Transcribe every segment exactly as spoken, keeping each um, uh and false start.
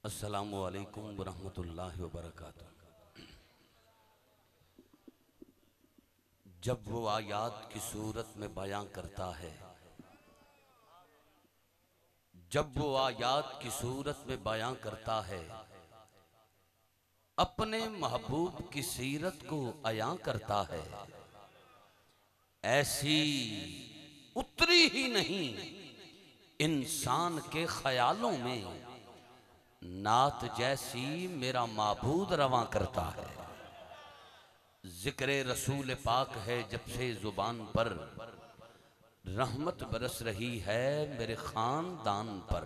अस्सलामु अलैकुम वरहमतुल्लाहि वबरकातुह। जब वो आयात की सूरत में बयां करता है जब वो आयात की सूरत में बयां करता है अपने महबूब की सीरत को अयां करता है, ऐसी उतरी ही नहीं इंसान के ख्यालों में, नात जैसी मेरा माबूद रवां करता है। जिक्र रसूल पाक है जब से जुबान पर, रहमत बरस रही है मेरे खानदान पर।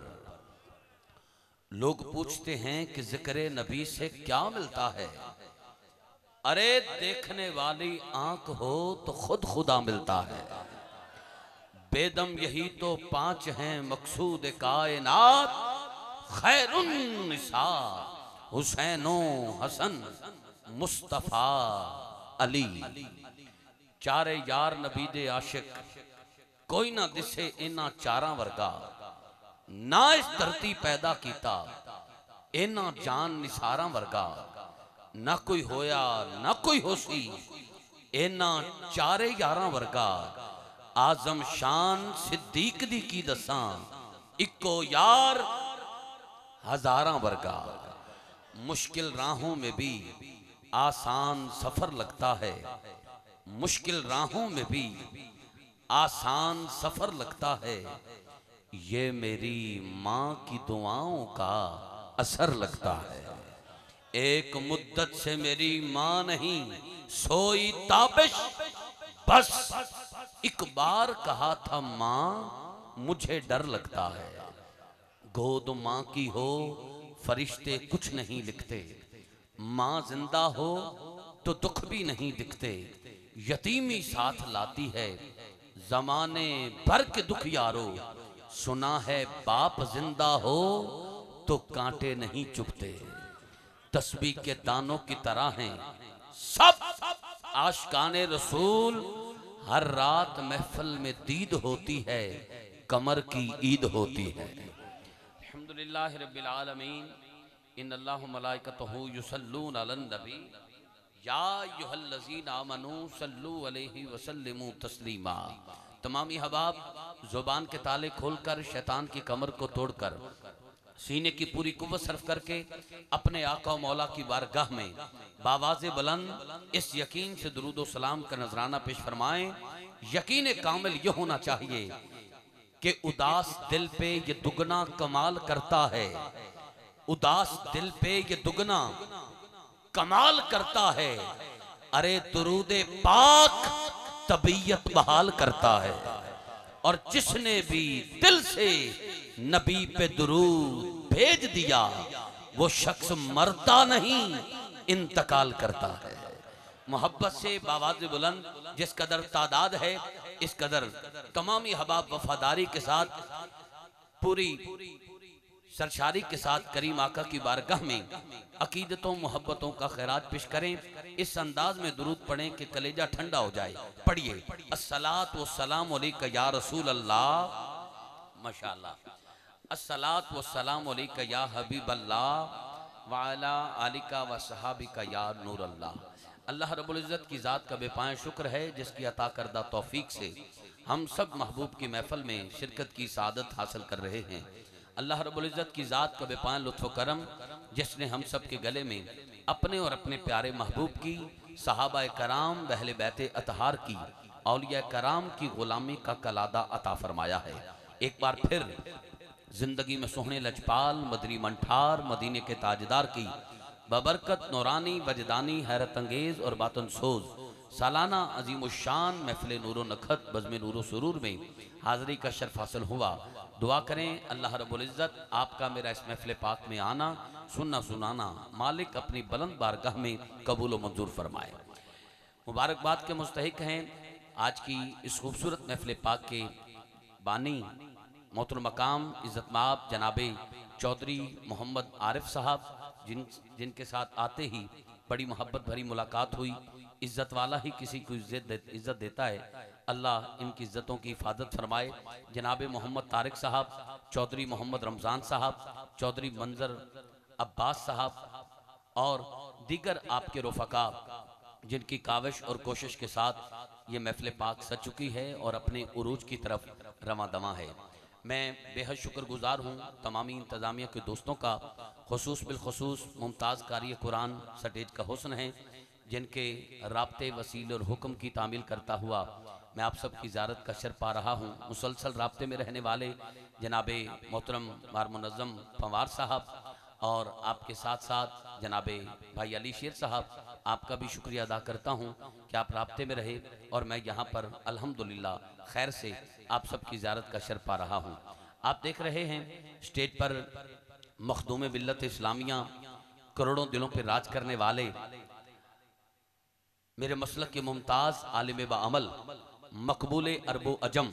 लोग पूछते हैं कि जिक्र नबी से क्या मिलता है। अरे देखने वाली आंख हो तो खुद खुदा मिलता है। बेदम यही तो पांच हैं मकसूद कायनात, खैरुन निसा हुसैनो हसन मुस्तफा अली। चारे यार नबी दे आशिक, कोई ना दिसे इन्हां चारां वर्गा। ना इस धरती पैदा कीता इन्हां जान निसारां वर्गा। ना कोई होया ना कोई होसी इन्हां चारे यारां वर्गा। आजम शान सिद्दीक दी की दसां, इक्को यार हजारां वर्गा। मुश्किल राहों में भी आसान सफर लगता है, मुश्किल राहों में भी आसान सफर लगता है। ये मेरी माँ की दुआओं का असर लगता है। एक मुद्दत से मेरी माँ नहीं सोई ताबिश, बस एक बार कहा था माँ मुझे डर लगता है। गोद माँ की हो फरिश्ते कुछ नहीं लिखते, माँ जिंदा हो तो दुख भी नहीं दिखते। यतीमी साथ लाती है जमाने भर के दुख यारो। सुना है बाप जिंदा हो तो कांटे नहीं चुभते। तस्बीह के दानों की तरह हैं सब आशिकाने रसूल। हर रात महफिल में दीद होती है, कमर की ईद होती है। अल्हम्दुलिल्लाह रब्बिल आलमीन, इन्नल्लाह व मलाइकतहू युसल्लूना अलन नबी, या अय्युहल्लज़ीना आमनू सल्लू अलैहि वसल्लिमू तस्लीमा। तमामी हबाब जुबान के ताले खोलकर शैतान की कमर को तोड़कर सीने की पूरी कुव्वत सर्फ करके अपने आका मौला की बारगाह में बावाज़े बुलंद इस यकीन से दुरूद व सलाम का नजराना पेश फरमाएं। यकीन कामिल यह होना चाहिए कि उदास दिल पे ये दुगना कमाल करता है, उदास दिल पे ये दुगना कमाल करता है। अरे दुरूदे पाक तबीयत बहाल करता है। और जिसने भी दिल से नबी पे दुरूद भेज दिया वो शख्स मरता नहीं इंतकाल करता है। मोहब्बत से बावाज़े बुलंद जिस कदर तादाद है, इस कदर तमामी हबाब वफादारी के साथ पूरी सरशारी के साथ करीम आका की बारगाह में अकीदतों मोहब्बतों का खैरात पेश करें। इस अंदाज में दुरूद पढ़ें कि कलेजा ठंडा हो जाए। पढ़िए अस्सलात व सलाम अलैका या रसूल अल्लाह, माशाअल्लाह। अस्सलात व सलाम अलैका या हबीब अल्लाह व अला आलिका व सहाबिका या नूर अल्लाह। अल्लाह रब्बुल इज़्ज़त की ज़ात का बेपाया शुक्र है जिसकी अता करदा तौफीक से हम सब महबूब की महफिल में शिरकत की सादत हासिल कर रहे हैं। अल्लाह रब्बुल इज़्ज़त की ज़ात का बेपाया लुत्फ़ करम जिसने हम सब के गले में अपने और अपने प्यारे महबूब की, सहाबा कराम, अहले बैत अतहार की, औलिया कराम की ग़ुलामी का कलादा अता फरमाया है। एक बार फिर जिंदगी में सोहने लजपाल मदनी मंठार मदीने के ताजदार की बबरकत नौरानी वजदानी हैरत अंगेज और बातन सोज सालाना अजीम शान महफिल नूरो नखत बज़्म नूरो सुरूर में हाज़री का शर्फ हासिल हुआ। दुआ करें अल्लाह रब्बुल इज़्ज़त आपका मेरा इस महफिल पाक में आना, सुनना सुनाना मालिक अपनी बुलंद बारगाह में कबूल व मंजूर फरमाए। मुबारकबाद के मुस्तहिक हैं आज की इस खूबसूरत महफिल पाक के बानी मोहतरम मकाम इज़्ज़त माब जनाबे चौधरी मोहम्मद आरिफ साहब, जिन जिनके साथ आते ही बड़ी मोहब्बत भरी मुलाकात हुई। इज़्ज़त वाला ही किसी को इज़्ज़त इज़्ज़त देता है। अल्लाह इनकी इज़्ज़तों की हिफाजत फरमाए। जनाब मोहम्मद तारिक साहब, चौधरी मोहम्मद रमज़ान साहब, चौधरी मंजर अब्बास साहब और दीगर आपके रुफका जिनकी काविश और कोशिश के साथ ये महफिल पाक सज चुकी है और अपने उरूज की तरफ रवां दवा है। मैं बेहद शुक्रगुजार हूँ तमामी इंतज़ामिया के दोस्तों का, खुसूस बिलखसूस मुमताज़ कारी कुरान स्टेज का हुस्न है, जिनके राब्ते वसील और हुक्म की तामील करता हुआ मैं आप सब की ज़ियारत का शर पा रहा हूँ। मुसलसल राब्ते में रहने वाले जनाबे मोहतरम मार मुनज़्ज़म पंवार साहब और आपके साथ साथ जनाबे भाई अली शेर साहब, आपका भी शुक्रिया अदा करता हूँ कि आप राब्ते में रहे और मैं यहाँ पर अल्हम्दुलिल्लाह खैर से आप सबकी ज़ियारत का शर पा रहा हूँ। आप देख रहे हैं स्टेज पर मखदूम मिल्लत इस्लामिया, करोड़ों दिलों पर राज करने वाले मेरे मसलक के मुमताज़ आलिम बाअमल, मकबूल अरबो अजम,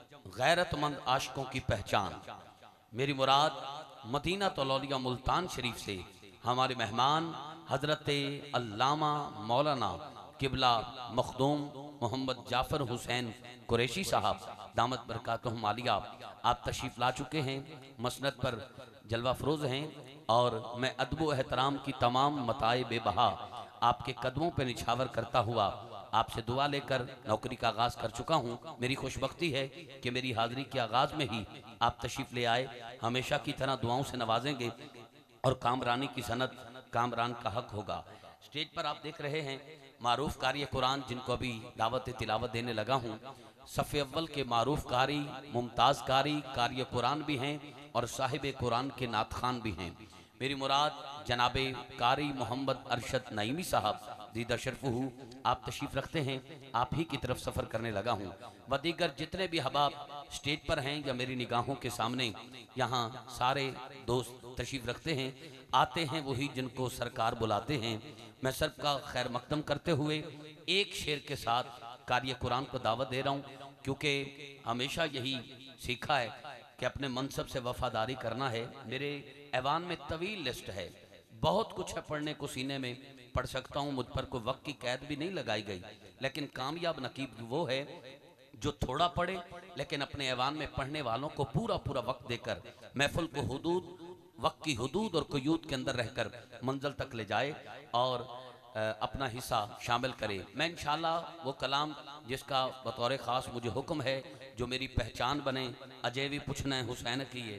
गैरतमंद आशिकों की पहचान, मेरी मुराद मदीना तौलिया मुल्तान शरीफ से हमारे मेहमान हजरत अल्लामा मौलाना किबला मखदूम मोहम्मद जाफ़र हुसैन कुरैशी साहब दामत बरकातुहुम आलिया, आप तशरीफ़ ला चुके हैं, मसनद पर जलवा फरोज़ हैं और मैं अदब व एहतराम की तमाम मताए बेबहा आपके कदमों पर निछावर करता हुआ आपसे दुआ लेकर नौकरी का आगाज़ कर चुका हूँ। मेरी खुशबख्ती है कि मेरी हाज़िरी के आगाज़ में ही आप तशरीफ़ ले आए। हमेशा की तरह दुआओं से नवाजेंगे और कामरानी की सनत कामरान का हक होगा। स्टेज पर आप देख रहे हैं मारूफ कारी कुरान, जिनको अभी दावत तिलावत देने लगा हूँ। सफ़े अव्वल के मारूफ कारी, मुमताज़ कारी कारी कुरान भी हैं और साहिब कुरान के नात खान भी हैं। मेरी मुराद जनाबे कारी मोहम्मद अरशद नईमी साहब दीदा शरफहू, आप तशरीफ़ रखते हैं, आप ही की तरफ सफ़र करने लगा हूँ। व दीगर जितने भी हबाब स्टेज पर हैं या मेरी निगाहों के सामने यहाँ सारे दोस्त तशरीफ़ रखते हैं, आते हैं वही जिनको सरकार बुलाते हैं। मैं सब का खैर मकदम करते हुए एक शेर के साथ कारी कुरान को दावत दे रहा हूँ, क्योंकि हमेशा यही सीखा है कि अपने मनसब से वफादारी करना है। मेरे ऐवान में तवील लिस्ट है, बहुत कुछ है पढ़ने को, सीने में पढ़ सकता हूँ, मुझ पर कोई वक्त की कैद भी नहीं लगाई गई, लेकिन कामयाब नकीब वो है जो थोड़ा पढ़े लेकिन अपने ऐवान में पढ़ने वालों को पूरा पूरा वक्त देकर महफिल को हुदूद वक्त की हुदूद और क़ुयूद के अंदर रहकर मंजिल तक ले जाए और अपना हिस्सा शामिल करे। मैं इंशाअल्लाह वो कलाम जिसका बतौर ख़ास मुझे हुक्म है, जो मेरी पहचान बने, अजय भी पूछना है हुसैन की है,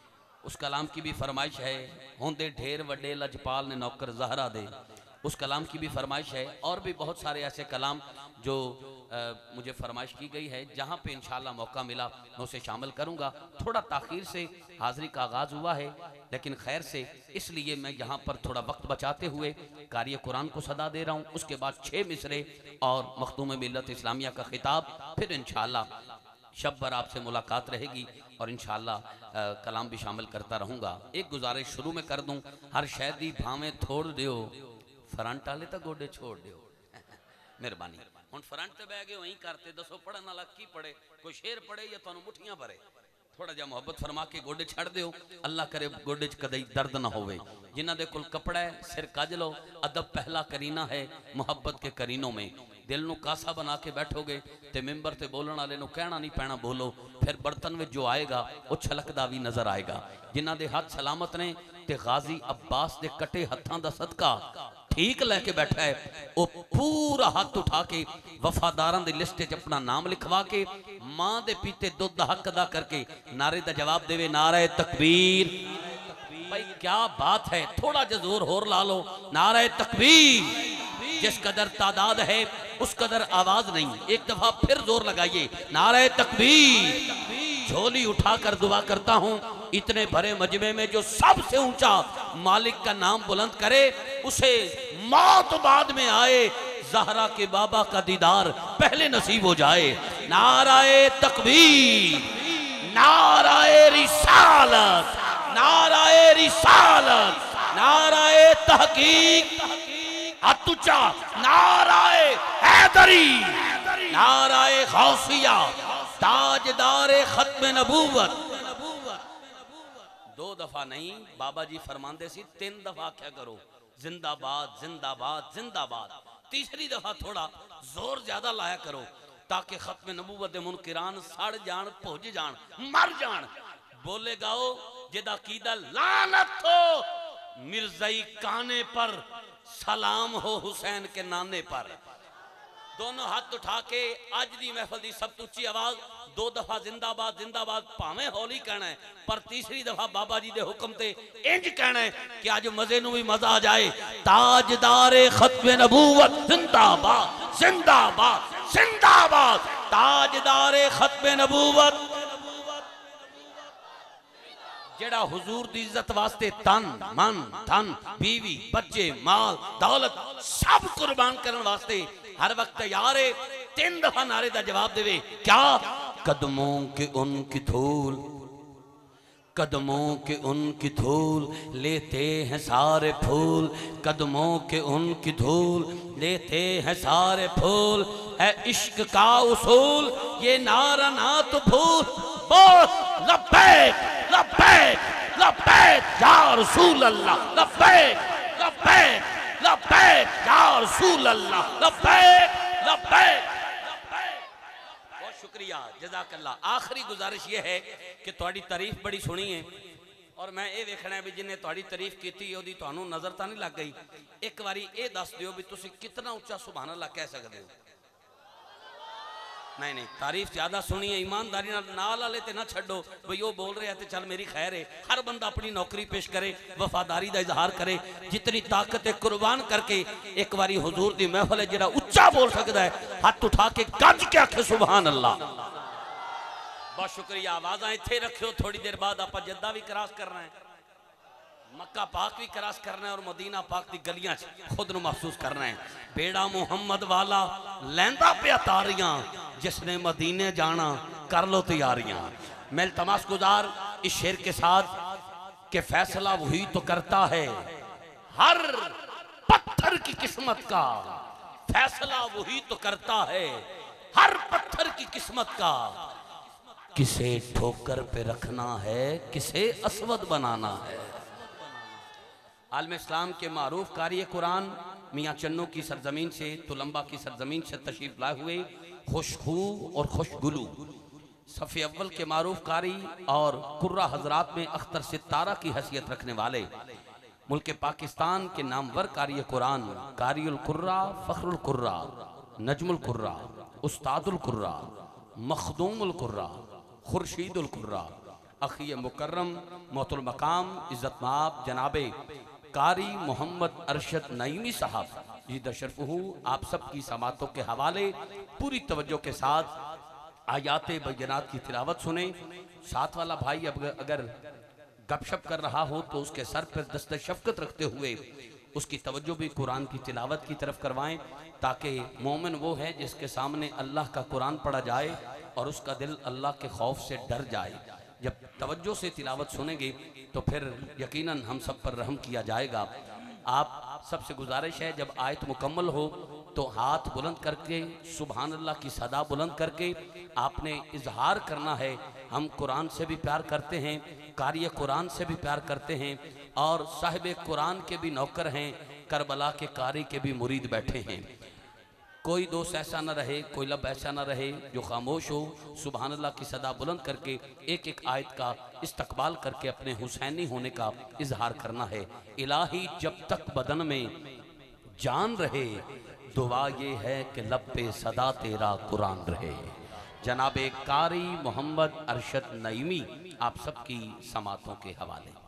उस कलाम की भी फरमाइश है। होंदे ढेर वड्डे लजपाल ने नौकर ज़हरा दे, उस कलाम की भी फरमाइश है। और भी बहुत सारे ऐसे कलाम जो आ, मुझे फरमाइश की गई है, जहाँ पे इंशाअल्लाह मौका मिला मैं उसे शामिल करूँगा। थोड़ा ताख़ीर से हाज़िरी का आगाज़ हुआ है, लेकिन खैर से इसलिए मैं यहाँ पर थोड़ा वक्त बचाते हुए कारी कुरान को सदा दे रहा हूँ। उसके बाद छः मिसरे और मखदूम मिल्लत इस्लामिया का खिताब, फिर इंशाअल्लाह शब भर आपसे मुलाकात रहेगी और इंशाअल्लाह कलाम भी शामिल करता रहूँगा। एक गुजारिश शुरू में कर दूँ, हर शैदी भावें थोड़ दियो, फ्रंट वाले तो गोडे छोड़ दियो। मेहरबानी। हुण फ्रंट ते बह गए वहीं करते, दसो पढ़न वाला की पढ़े, कोई शेर पढ़े या तुहानू मुठियां भरे। थोड़ा जा मुहब्बत फरमा के गोडे छड़ दियो, अल्लाह करे गोडे च कदई दर्द ना होवे। जिन्हां दे कोल कपड़ा है सिर कज लो, अदब पहला करीना है मुहब्बत के करीनों में। दिल नू कासा बना के बैठोगे ते मिंबर ते बोलण वाले नू कहना नहीं पैना बोलो, फिर बर्तन में जो आएगा वो छलकदा भी नजर आएगा। जिन्हां दे हाथ सलामत ने ते गाजी अब्बास दे कटे हत्थां दा सदका ठीक लैके बैठा है, वो पूरा हाथ उठा के वफादारां दी लिस्ट च अपना नाम लिखवा के मां दे पीते दुध दा हक अदा करके नारे दा जवाब देवे, नारे तकबीर। भाई क्या बात है, थोड़ा जा जोर होर ला लो, नारे तकबीर। जिस कदर तादाद है उस कदर आवाज नहीं, एक दफा फिर जोर लगाइए, नारे तकबीर। झोली उठाकर दुआ करता हूँ इतने भरे मजमे में जो सबसे ऊंचा मालिक का नाम बुलंद करे, उसे मौत बाद में आए, ज़हरा के बाबा का दीदार पहले नसीब हो जाए। नाराए तकबीर, नाराए रिसालत, नाराए रिसालत, नाराए तहकीक, अतुचा, नाराए हैदरी, नाराए गौसिया, ताजदारे खत्म नबूवत। दो दफा नहीं, बाबा जी फरमांदे सी तीन दफा क्या करो, जिंदाबाद जिंदाबाद जिंदाबाद। तीसरी दफा थोड़ा जोर ज्यादा लाया करो ताकि खत्म नबूवत मुनकिरान सड़ जान, भुज जान, मर जान। बोले गाओ जिदा कीदा लानत हो मिर्जाई काने पर सलाम हो हुसैन के नाने पर। दोनों हाथ उठा के आज दी महफिल दी सब उच्ची आवाज दो दफा जिंदाबाद जिंदाबाद भावें हौली कहना है, पर तीसरी दफा बाबा जी दे हुक्म ते इंज कहना है कि आज मजे नू भी मजा आ जाए। ताजदारे खत्मे नबूवत जिंदाबाद जिंदाबाद जिंदाबाद, ताजदारे खत्मे नबूवत जेड़ा हुजूर दी इज्जत वास्ते तन मन धन बीवी बच्चे माल दौलत सब कुर्बान करने वास्ते हर वक्त तैयार है। तीन दफा नारे का जवाब देवे क्या? कदमों के उनकी धूल, कदमों के उनकी धूल लेते हैं सारे फूल, कदमों के उनकी धूल लेते हैं सारे फूल, है इश्क का उसूल ये नारा ना तो भूल। बोल लब्बैक लब्बैक लब्बैक या रसूल अल्लाह, लब्बैक लब्बैक लब्बैक या रसूल अल्लाह, लब्बैक लब्बैक लब्बैक। बहुत शुक्रिया, जज़ाकल्लाह। आखिरी गुजारिश ये है कि तुहाडी तारीफ बड़ी सुनी है और मैं ये देखना है भी जिन्हें तुहाडी तारीफ की ओदी तुहानू नजर तो नहीं लग गई। एक बारी ये दस दियो भी तुसी कितना उच्चा सुभान अल्लाह कह सकते हो। नहीं नहीं, तारीफ ज्यादा सुनी है, ईमानदारी नाल वाले ते ना छड्डो भाई वो बोल रहे हैं तो चल मेरी खैर है। हर बंदा अपनी नौकरी पेश करे, वफादारी का इजहार करे, जितनी ताकत है कुर्बान करके एक बारी हुजूर दी महफिल है जेड़ा उच्चा बोल सकता है हाथ उठा के गज के आखे सुभान अल्लाह। बहुत शुक्रिया। आवाज़ इत्थे रखियो, थोड़ी देर बाद आप जद्दा भी क्रॉस करना है, मक्का पाक भी क्रॉस करना है और मदीना पाक की गलियां खुद नू महसूस करना है। बेड़ा मुहम्मद वाला लैंदा पे तारियां, जिसने मदीने जाना कर लो तैयारियां। मैं तमाश गुजार इस शेर के साथ कि फैसला वही तो करता है हर पत्थर की किस्मत का, फैसला वही तो करता है हर पत्थर की किस्मत का, किसे ठोकर पे रखना है किसे असवद बनाना है। आलम इस्लाम के मारूफ कारी कुरान मियाँ चन्नू की सरजमीन से, तुलंबा की सरजमीन से तशरीफ लाए हुए खुशखू और खुशगुलू सफ़े अव्वल के मारूफ कारी और कुर्रा हजरात में अख्तर सितारा की हैसियत रखने वाले मुल्क पाकिस्तान के नामवर कारी कुरान कारियुल कुर्रा, फ़ख्रुल कुर्रा, नजमुल कुर्रा, उस्तादुल कुर्रा, मखदूमुल कुर्रा, खुर्शीदुल कुर्रा, अखी मुकर्रम मोहतुल मकाम इज़्ज़त माब जनाबे कारी मोहम्मद अरशद नईमी साहब जी दशरफहू आप सब की समातों के हवाले पूरी तवज्जो के साथ आयाते बय्यनात की तिलावत सुने। साथ वाला भाई अब अगर गपशप कर रहा हो तो उसके सर पर दस्त शफकत रखते हुए उसकी तवज्जो भी कुरान की तिलावत की तरफ करवाएं, ताकि मोमिन वो है जिसके सामने अल्लाह का कुरान पढ़ा जाए और उसका दिल अल्लाह के खौफ से डर जाए। जब तवज्जो से तिलावत सुनेंगे तो फिर यकीनन हम सब पर रहम किया जाएगा। आप सबसे गुजारिश है जब आयत मुकम्मल हो तो हाथ बुलंद करके सुभान अल्लाह की सदा बुलंद करके आपने इजहार करना है हम कुरान से भी प्यार करते हैं, कारिय कुरान से भी प्यार करते हैं और साहिब कुरान के भी नौकर हैं, करबला के कारी के भी मुरीद बैठे हैं। कोई दोस्त ऐसा ना रहे, कोई लब ऐसा ना रहे जो खामोश हो। सुभान अल्लाह की सदा बुलंद करके एक एक आयत का इस्तकबाल करके अपने हुसैनी होने का इजहार करना है। इलाही जब तक बदन में जान रहे दुआ ये है कि लब पे सदा तेरा कुरान रहे। जनाबे कारी मोहम्मद अरशद नईमी आप सबकी समातों के हवाले।